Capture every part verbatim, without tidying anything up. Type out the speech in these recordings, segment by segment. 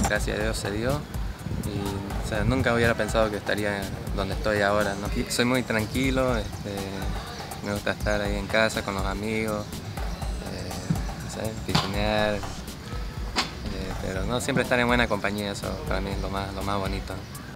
gracias a Dios se dio. Y, o sea, nunca hubiera pensado que estaría donde estoy ahora, ¿no? Soy muy tranquilo, este, me gusta estar ahí en casa con los amigos, eh, no sé, piscinear, eh, pero no, siempre estar en buena compañía, eso para mí es lo más, lo más bonito, ¿no?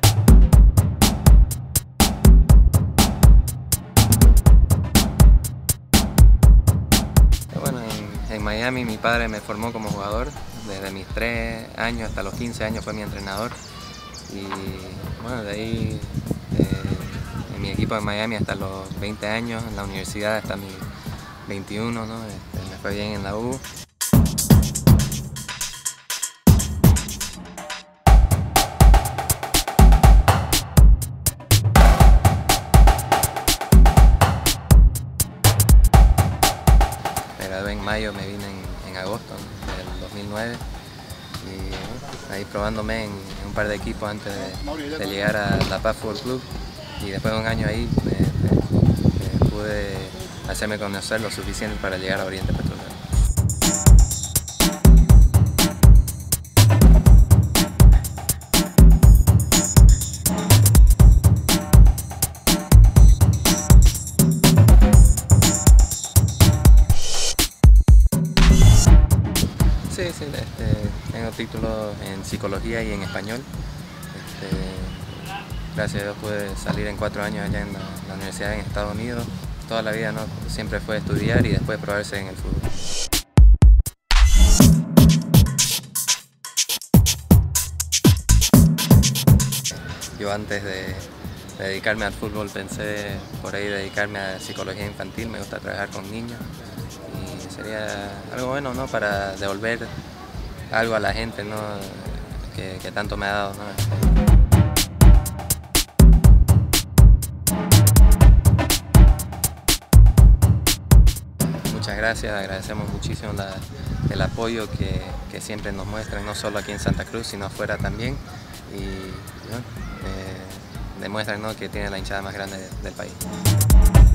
Bueno, en, en Miami mi padre me formó como jugador, desde mis tres años hasta los quince años fue mi entrenador. Y bueno, de ahí eh, en mi equipo de Miami hasta los veinte años, en la universidad hasta mis veintiuno, ¿no? Este, me fue bien en la U. Me gradué en mayo, me vine en, en agosto, ¿no? Del dos mil nueve. Y bueno, ahí probándome en, en un par de equipos antes de, de llegar a La Paz Fútbol Club, y después de un año ahí me, me, me pude hacerme conocer lo suficiente para llegar a Oriente Petrolero. Sí, sí, este, tengo títulos en psicología y en español. Este, gracias a Dios pude salir en cuatro años allá en la, la universidad en Estados Unidos. Toda la vida, ¿no? Siempre fue estudiar y después probarse en el fútbol. Yo antes de, de dedicarme al fútbol pensé por ahí dedicarme a psicología infantil, me gusta trabajar con niños. Y sería algo bueno, ¿no? Para devolver algo a la gente, ¿no? que, que tanto me ha dado, ¿no? Muchas gracias, agradecemos muchísimo la, el apoyo que, que siempre nos muestran, no solo aquí en Santa Cruz, sino afuera también. Y bueno, eh, demuestran, ¿no? que tiene la hinchada más grande del país.